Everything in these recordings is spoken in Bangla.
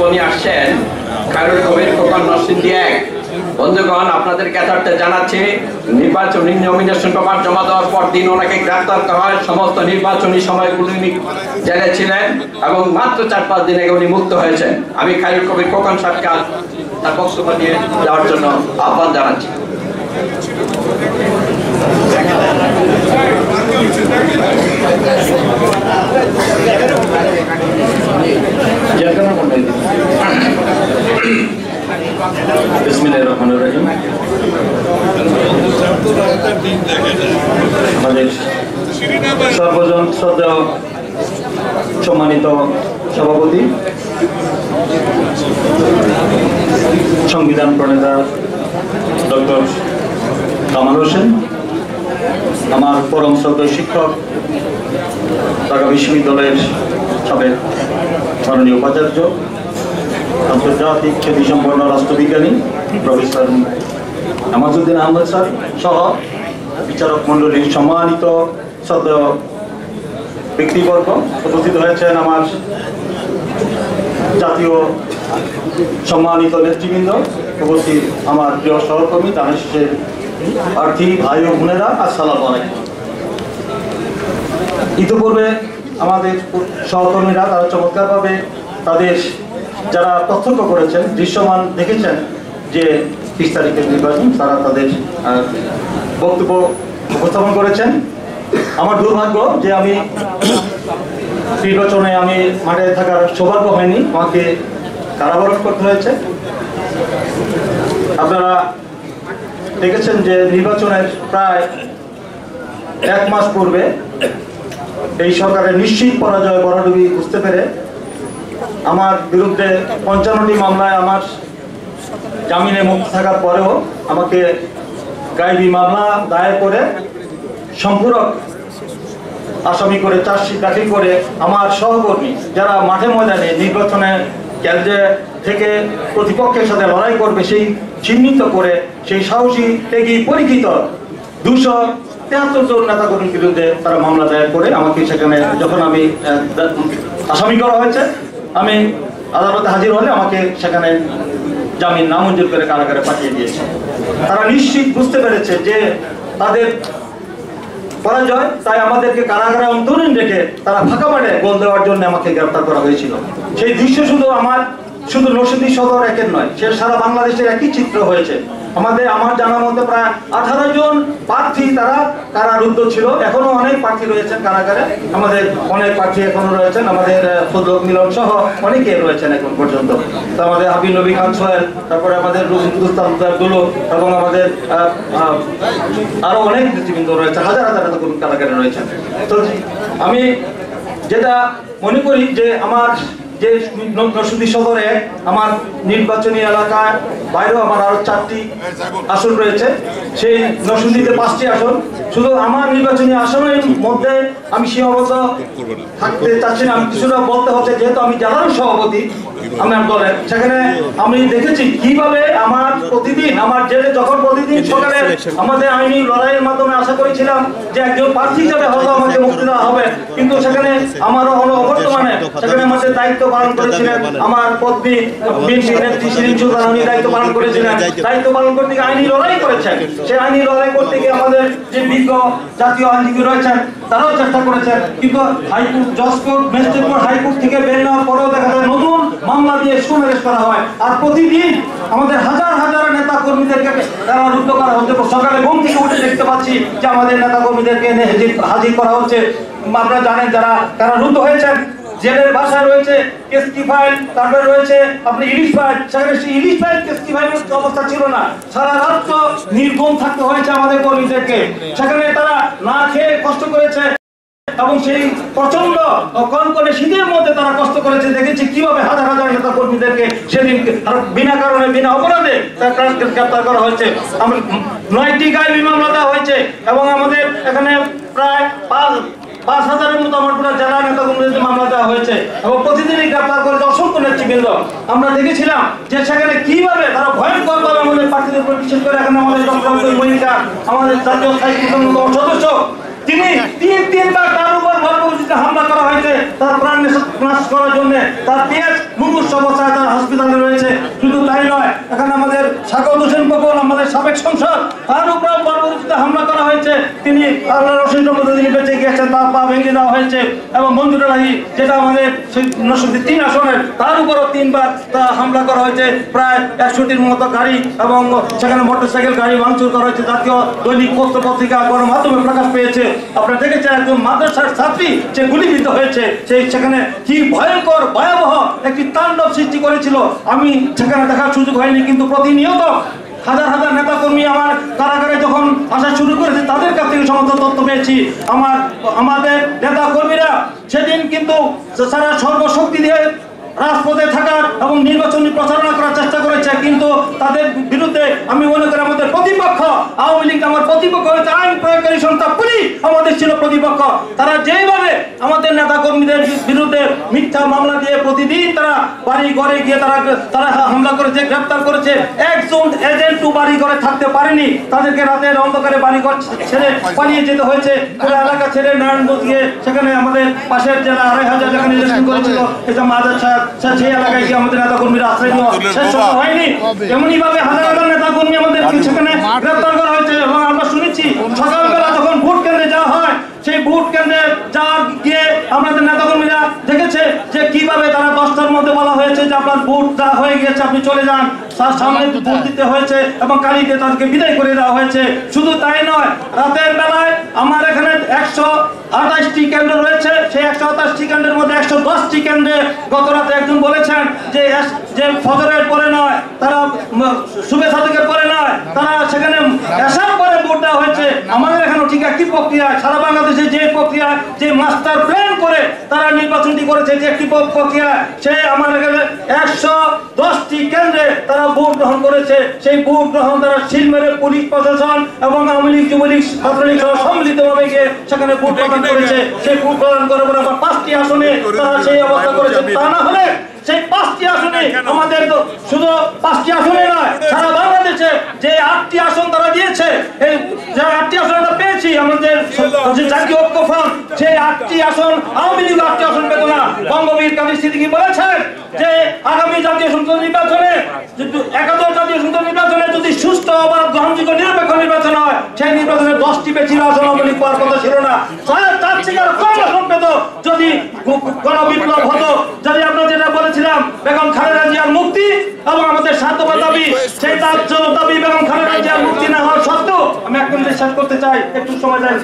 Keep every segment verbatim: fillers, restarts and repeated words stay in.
উনি আসছেন খায়রুল কবির খোকন নরসিংদী এক। বন্ধুগণ, আপনাদের ক্যাথার্থে জানাচ্ছি, নির্বাচনী নমিনেশন পেপার জমা দেওয়ার পর দিন ওনাকে গ্রেফতার করা হয়। সমস্ত নির্বাচনী সময়গুলি উনি জেলে ছিলেন এবং মাত্র চার পাঁচ দিন আগে উনি মুক্ত হয়েছেন। আমি খায়রুল কবির খোকন সাহেবকে তার বক্তব্য দিয়ে যাওয়ার জন্য আহ্বান জানাচ্ছি। বিসমিল্লাহিররহমানিররহিম। আমাদের সর্বজন শ্রদ্ধেয় সম্মানিত সভাপতি, সংবিধান প্রণেতা ডক্টর কামাল হোসেন, আমার পরম শ্রদ্ধেয় শিক্ষক, ঢাকা বিশ্ববিদ্যালয়ের সাবেক মাননীয় উপাচার্য, আন্তর্জাতিক খ্যাতিসম্পন্ন রাষ্ট্রবিজ্ঞানী প্রফেসর আমাজউদ্দিন আহমদ স্যার সহ বিচারক মণ্ডলীর সম্মানিত শ্রদ্ধেয় ব্যক্তিবর্গ, উপস্থিত হয়েছেন আমার জাতীয় সম্মানিত নেতৃবৃন্দ, উপস্থিত আমার প্রিয় সহকর্মী, দানের শেষের প্রার্থী ভাই ও বোনেরা, আসসালামু আলাইকুম। ইতিপূর্বে আমাদের সহকর্মীরা তারা চমৎকারভাবে তাদের যারা প্রত্যক্ষ করেছেন, দৃশ্যমান দেখেছেন যে তিরিশ তারিখের নির্বাচন, তারা তাদের বক্তব্য উপস্থাপন করেছেন। আমার দুর্ভাগ্য যে আমি নির্বাচনে আমি মাঠে থাকার সৌভাগ্য হয়নি, আমাকে কারাবরণ করতে হয়েছে। আপনারা দেখেছেন যে নির্বাচনের প্রায় এক মাস পূর্বে এই সরকারের নিশ্চিত পরাজয় বড়ডুবি বুঝতে পেরে আমার বিরুদ্ধে পঞ্চান্নটি মামলায় আমার জামিনে মুক্ত থাকার পরেও আমাকে গায়েবী মামলা দায়ের করে সম্পূরক আসামি করে চার্জশিট দাখিল করে আমার সহকর্মী যারা মাঠে ময়দানে নির্বাচনে কেন্দ্রে থেকে প্রতিপক্ষের সাথে লড়াই করবে সেই চিহ্নিত করে সেই সাহসী ত্যাগী পরীক্ষিত দুশো তেহাত্তর জন নেতাকর্মীর বিরুদ্ধে তারা মামলা দায়ের করে আমাকে সেখানে যখন আমি আসামি করা হয়েছে, আমি আদালতে হাজির হলে আমাকে সেখানে জামিন নামঞ্জুর করে কারাগারে পাঠিয়ে দিয়েছে। তারা নিশ্চিত বুঝতে পেরেছে যে তাদের পরাজয়, তাই আমাদেরকে কারাগারে অন্তরীণ রেখে তারা ফাঁকা মাঠে গোল দেওয়ার জন্য আমাকে গ্রেফতার করা হয়েছিল। সেই দৃশ্য শুধু আমার শুধু নরসিংদী সদর একের নয়, সে সারা বাংলাদেশের একই চিত্র হয়েছে। আমাদের আমার জানার মধ্যে প্রায় আঠারো জন প্রার্থী তারা কারারুদ্ধ ছিল, এখনো অনেক প্রার্থী রয়েছেন কারাগারে, আমাদের অনেক প্রার্থী এখনো রয়েছেন, আমাদের ফজলক মিলন সহ অনেকে রয়েছেন এখন পর্যন্ত। তো আমাদের হাবিব নবী খান সোহেল, তারপরে আমাদের দুলো এবং আমাদের আরো অনেক নেতৃবৃন্দ রয়েছে, হাজার হাজার কারাগারে রয়েছেন। তো আমি যেটা মনে করি যে আমার যে নরসিংদী সদরে আমার নির্বাচনী এলাকার বাইরেও আমার আরো চারটি আসন রয়েছে, সেই নরসিংদীতে পাঁচটি আসন। শুধু আমার নির্বাচনী আসনের মধ্যে আমি সীমাবদ্ধ থাকতে চাচ্ছি না, আমি কিছুটা বলতে হচ্ছে, যেহেতু আমি জেলার সভাপতি আমার দলের, সেখানে আমি দেখেছি কিভাবে আমার প্রতিদিন আমার জেলে যখন প্রতিদিন সকালে আমাদের আইনি লড়াইয়ের মাধ্যমে আশা করেছিলাম যে একজন প্রার্থী হিসাবে হয়তো আমাকে মুক্তি দেওয়া হবে, কিন্তু সেখানে আমারও অবর্তমানে সেখানে আমাদের দায়িত্ব পালন করেছিলেন আমার পত্নী বিএনপি নেত্রী শিরিন সুলতান, উনি দায়িত্ব পালন করেছিলেন। দায়িত্ব পালন করতে গিয়ে আইনি লড়াই করেছেন, সেই আইনি লড়াই করতে গিয়ে আমাদের যে বিজ্ঞ জাতীয় আইনজীবী রয়েছেন তারাও চেষ্টা করেছেন, কিন্তু হাইকোর্ট, জজ কোর্ট, ম্যাজিস্ট্রেট কোর্ট, হাইকোর্ট থেকে বের নেওয়ার পরেও দেখা যায় নতুন মামলা দিয়ে সুমেরেশ করা হয়। আর প্রতিদিন আমাদের হাজার হাজার নেতা কর্মীদেরকে তারা রুদ্ধ করা হচ্ছে। সকালে ঘুম থেকে উঠে দেখতে পাচ্ছি যে আমাদের নেতা কর্মীদেরকে হাজির করা হচ্ছে। আপনারা জানেন যারা তারা রুদ্ধ হয়েছেন, জেলের বাসায় রয়েছে কেসকি ফাইল, তারপরে রয়েছে আপনি ইলিশ ফাইল, সেখানে সেই ইলিশ ফাইল কেসকি ফাইলের অবস্থা ছিল না, সারা রাত তো নির্গম থাকতে হয়েছে আমাদের কর্মীদেরকে, সেখানে তারা না খেয়ে কষ্ট করেছে এবং সেই প্রচন্ড কনকনে শীতের মধ্যে তারা কষ্ট করেছে। দেখেছি কিভাবে হাজার হাজার নেতা কর্মীদেরকে সেদিন বিনা কারণে বিনা অপরাধে গ্রেপ্তার করা হয়েছে। নয়টি গায়েবী মামলা দেওয়া হয়েছে এবং আমাদের এখানে প্রায় পাঁচ পাঁচ হাজারের মতো আমার পুরো জেলা নেতা কর্মীদের মামলা দেওয়া হয়েছে এবং প্রতিদিনই গ্রেপ্তার করেছে অসংখ্য নেতৃবৃন্দ। আমরা দেখেছিলাম যে সেখানে কিভাবে তারা ভয়ঙ্কর ভাবে আমাদের প্রার্থীদের উপর, বিশেষ করে এখানে আমাদের ডক্টর মহিলা, আমাদের জাতীয় স্থায়ী সদস্য তিনি তিন তিনবার তার উপর বর্বরচিত হামলা করা হয়েছে তার প্রাণ নাশ করার জন্য। তার পেট মুমূর্ষ অবস্থায় তার হসপিটালে রয়েছে। শুধু তাই নয়, এখানে আমাদের স্বাগত হোসেন বকুল আমাদের সাবেক সংসদ, তার উপর বর্বরচিত হামলা করা হয়েছে। তিনি আল্লাহর অশেষ রহমতে তিনি বেঁচে গিয়েছেন, তার পা ভেঙে দেওয়া হয়েছে। এবং মঞ্জুর রাহি যেটা আমাদের নরসিংদী তিন আসনের, তার উপরও তিনবার হামলা করা হয়েছে। প্রায় একশোটির মতো গাড়ি এবং সেখানে মোটরসাইকেল গাড়ি ভাঙচুর করা হয়েছে। জাতীয় দৈনিক পত্র পত্রিকা গণমাধ্যমে প্রকাশ পেয়েছে। আপনারা দেখেছেন একজন মাদ্রাসার ছাত্রী যে গুলিবিদ্ধ হয়েছে, সেই সেখানে কি ভয়ঙ্কর ভয়াবহ একটি তাণ্ডব সৃষ্টি করেছিল। আমি সেখানে দেখার সুযোগ হয়নি, কিন্তু প্রতিনিয়ত হাজার হাজার নেতা কর্মী আমার কারাগারে যখন আসা শুরু করেছে তাদের কাছ থেকে সমস্ত তথ্য পেয়েছি। আমার আমাদের নেতা কর্মীরা সেদিন কিন্তু সারা সর্বশক্তি দিয়ে রাজপথে থাকার এবং নির্বাচনী প্রচারণা করার চেষ্টা করেছে, কিন্তু তাদের বিরুদ্ধে আমি মনে করি আমাদের প্রতিপক্ষ আওয়ামী লীগ আমার প্রতিপক্ষ হয়েছে, আইন প্রয়োগকারী সংস্থা পুলিশ আমাদের ছিল প্রতিপক্ষ। তারা যেইভাবে আমাদের নেতা কর্মীদের বিরুদ্ধে মিথ্যা মামলা দিয়ে প্রতিদিন তারা বাড়ি ঘরে গিয়ে তারা তারা হামলা করেছে, গ্রেপ্তার করেছে। একজন এজেন্ট বাড়ি ঘরে থাকতে পারেনি, তাদেরকে রাতের অন্ধকারে বাড়ি ঘর ছেড়ে পালিয়ে যেতে হয়েছে। পুরো এলাকা ছেড়ে নারায়ণগঞ্জ গিয়ে সেখানে আমাদের পাশের জেলা আড়াই হাজার যেখানে ইলেকশন করেছিল এটা মাজার সাহেব, সেই এলাকায় গিয়ে আমাদের নেতা কর্মীরা আশ্রয় নেওয়া শেষ হয়নি। এমনই ভাবে হাজার হাজার নেতা কর্মী আমাদের সেখানে গ্রেপ্তার করা হয়েছে। এবং আমরা শুনেছি সকালবেলা যখন ভোট কেন্দ্রে যাওয়া হয়, সেই ভোট কেন্দ্রে যাওয়ার গিয়ে আমাদের নেতা কর্মীরা দেখেছে যে কিভাবে তারা দশটার মধ্যে বলা হয়েছে যে আপনার ভোট যা হয়ে গেছে আপনি চলে যান, তার সামনে ভোট দিতে হয়েছে এবং কালি দিয়ে তাদেরকে বিদায় করে দেওয়া হয়েছে। শুধু তাই নয়, রাতের বেলায় আমার এখানে একশো আঠাশটি কেন্দ্র রয়েছে, সেই একশো আঠাশটি কেন্দ্রের মধ্যে একশো দশটি কেন্দ্রে গত রাতে একজন বলেছেন যে যে ফজরের পরে নয়, তারা শুভে সাদিকের পরে নয়, তারা সেখানে এসার পরে ভোট দেওয়া হয়েছে। আমাদের এখানেও ঠিক একটি প্রক্রিয়া, সারা বাংলাদেশে যে প্রক্রিয়া, যে মাস্টার প্ল্যান করে তারা নির্বাচনটি করেছে, যে একটি প্রক্রিয়া, সে আমার এখানে একশো দশটি কেন্দ্রে তারা ভোট গ্রহণ করেছে। সেই ভোট গ্রহণ তারা সিল মেরে পুলিশ প্রশাসন এবং আওয়ামী লীগ যুবলীগ ছাত্রলীগ সহ সম্মিলিতভাবে গিয়ে সেখানে ভোট প্রদান করেছে। সেই ভোট প্রদান করার পরে আবার পাঁচটি আসনে তারা সেই অবস্থা করেছে। তা না হলে সেই পাঁচটি আসনে আমাদের তো শুধু পাঁচটি আসনে নয়, সারা বাংলাদেশে যে আটটি আসন তারা দিয়েছে, এই যে আটটি আসন আমরা পেয়েছি আমাদের জাতীয় ঐক্য ফ্রন্ট, সেই আটটি আসন আওয়ামী লীগ আটটি আসন পেত না। বঙ্গবীর কাদের সিদ্দিকী বলেছেন যে আগামী জাতীয় সংসদ নির্বাচনে, একাদশ জাতীয় সংসদ নির্বাচনে যদি সুষ্ঠু অবাধ গ্রহণযোগ্য নিরপেক্ষ নির্বাচন হয়, সেই নির্বাচনে দশটি বেশি আসন আওয়ামী লীগ পাওয়ার কথা ছিল না, তার থেকে আরো কম আসন পেত যদি গণবিপ্লব হতো। যদি আমরা যেটা বলেছিলাম বেগম খালেদা জিয়ার মুক্তি এবং আমাদের সাধ্যবাদ দাবি, সেই তার জন্য দাবি বেগম খালেদা জিয়ার মুক্তি না হওয়ার সত্ত্বেও, আমি এক মিনিট শেষ করতে চাই, একটু সময় দেন।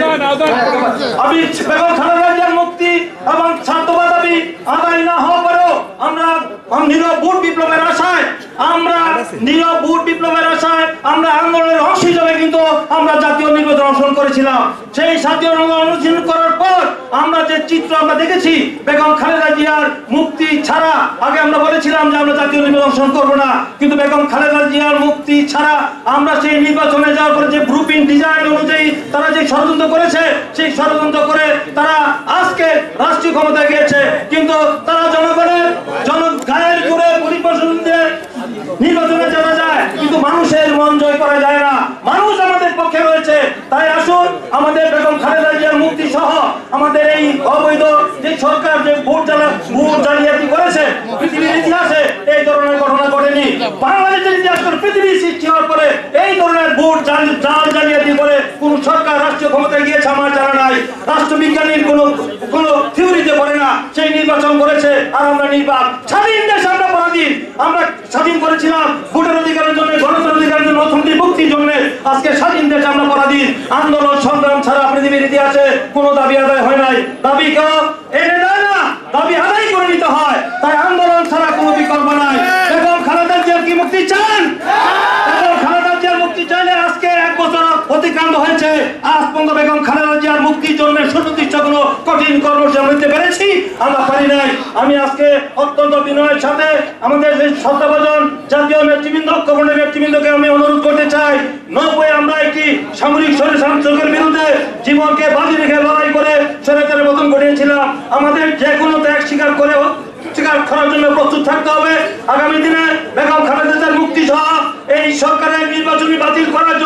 আমি বেগম খালেদা জিয়ার মুক্তি এবং সাধ্যবাদ দাবি আদায় না হওয়ার পরেও আমরা নীরব ভোট বিপ্লবের আশায় আমরা নীরব ভোট বিপ্লবের আশায় আমরা আন্দোলনের অংশ হিসেবে কিন্তু আমরা জাতীয় নির্বাচন অংশগ্রহণ করেছিলাম। সেই জাতীয় অংশগ্রহণ করার পর আমরা যে চিত্র আমরা দেখেছি বেগম খালেদা জিয়ার মুক্তি ছাড়া, আগে আমরা বলেছিলাম যে আমরা জাতীয় নির্বাচন অংশগ্রহণ করবো না, কিন্তু বেগম খালেদা জিয়ার মুক্তি ছাড়া আমরা সেই নির্বাচনে যাওয়ার পরে যে ব্লুপ্রিন্ট ডিজাইন অনুযায়ী তারা যে ষড়যন্ত্র করেছে, সেই ষড়যন্ত্র করে তারা আজকে রাষ্ট্রীয় ক্ষমতায় গিয়েছে, কিন্তু তারা জনগণের জন গায়ের জোরে পরিবেশনদের নির্বাচনে যাওয়া যায়, কিন্তু মানুষের মন জয় করা যায় না। মানুষ আমাদের পক্ষে রয়েছে। তাই আসুন আমাদের বেগম খালেদা জিয়ার মুক্তি সহ আমাদের এই অবৈধ যে সরকার যে ভোট জ্বালা ভোট জালিয়াতি করেছে, পৃথিবীর ইতিহাসে এই ধরনের ঘটনা ঘটেনি। বাংলাদেশের ইতিহাস করে পৃথিবীর সৃষ্টি হওয়ার পরে এই ধরনের ভোট জাল জালিয়াতি করে কোন সরকার রাষ্ট্রীয় ক্ষমতায় গিয়েছে আমার জানা নাই। রাষ্ট্রবিজ্ঞানীর কোন কোন থিওরিতে পড়ে না, সেই নির্বাচন করেছে। আর আমরা নির্বাচন স্বাধীন দেশ, আমরা পরাধীন, আমরা স্বাধীন করেছিলাম ভোটের অধিকারের জন্য, গণতন্ত্রের অধিকারের জন্য, অর্থনৈতিক মুক্তির জন্য। আজকে স্বাধীন দেশে আমরা পরাধীন। আন্দোলন সংগ্রাম ছাড়া পৃথিবীর ইতিহাসে কোনো দাবি আদায় হয় নাই। দাবি কেউ এনে দেয় না, দাবি আদায় করে নিতে হয়। তাই আন্দোলন ছাড়া কোনো বিকল্প নাই। বেগম খালেদা জিয়ার কি মুক্তি চান? বেগম খালেদা জিয়ার মুক্তি চাইলে আজকে এক বছর অতিক্রান্ত হয়েছে, আজ পর্যন্ত বেগম খালেদা জিয়ার মুক্তির জন্য সুনির্দিষ্ট কোনো কঠিন কর্মসূচি নিতে পেরেছি আমরা পারি নাই। আমি আজকে অত্যন্ত বিনয়ের সাথে আমাদের শ্রদ্ধাভাজন জাতীয় নেতৃবৃন্দ, ঐক্যফ্রন্টের নেতৃবৃন্দকে আমি অনুরোধ করতে চাই, নব্বই আমরা একটি সামরিক স্বৈরশাসকের বিরুদ্ধে জীবনকে বাজি রেখে লড়াই করে স্বৈরাচারের পতন ঘটিয়েছিলাম। আমাদের যে কোনো ত্যাগ স্বীকার করে স্বীকার করার জন্য প্রস্তুত থাকতে হবে। আগামী দিনে বেগম খালেদা জিয়ার মুক্তি সহ এই সরকারের নির্বাচনী বাতিল করার জন্য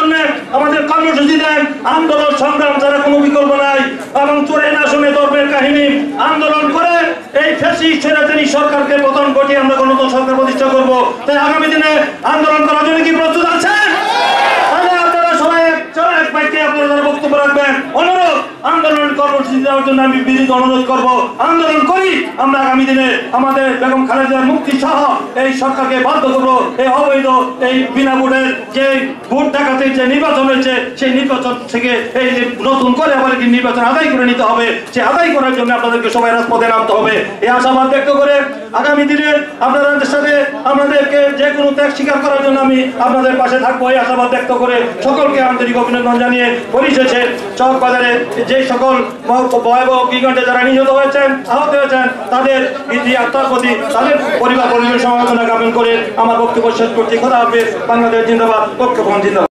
আমাদের কর্মসূচি দেন, আন্দোলন সংগ্রাম যারা কোনো বিকল্প নাই, এবং চোরে না শুনে ধর্মের কাহিনী আন্দোলন করে এই ফ্যাসিস্ট স্বৈরাচারী সরকারকে পতন ঘটিয়ে আমরা গণতন্ত্র সরকার প্রতিষ্ঠা করব। তাই আগামী দিনে আন্দোলন করার জন্য কি প্রস্তুত আছেন? আপনারা সবাই এক বাক্যে আপনারা বক্তব্য রাখবেন। অনুরোধ, আন্দোলনের কর্মসূচি দেওয়ার জন্য আমি বিনীত অনুরোধ করব। আন্দোলন করি, আমরা আগামী দিনে আমাদের বেগম খালেদার মুক্তি সহ এই সরকারকে বাধ্য করবো এই অবৈধ এই বিনা ভোটের যে ভোট ডাকাতে যে নির্বাচন হয়েছে সেই নির্বাচন থেকে এই নতুন করে আবার একটি নির্বাচন আদায় করে নিতে হবে। সে আদায় করার জন্য আপনাদেরকে সবাই রাজপথে নামতে হবে। এই আশাবাদ ব্যক্ত করে আগামী দিনে আপনাদের সাথে আমাদেরকে যে কোনো ত্যাগ স্বীকার করার জন্য আমি আপনাদের পাশে থাকবো এই আশাবাদ ব্যক্ত করে সকলকে আন্তরিক অভিনন্দন জানিয়ে পরিশেষে চক বাজারে যে সকল ভয়াবহ অগ্নিকাণ্ডে যারা নিহত হয়েছেন, আহত হয়েছেন, তাদের ইতি আত্মার প্রতি তাদের পরিবার পরিজন সমবেদনা জ্ঞাপন করে আমার বক্তব্য শেষ করছি। খোদা হাফেজ। বাংলাদেশ জিন্দাবাদ। পক্ষপণ জিন্দাবাদ।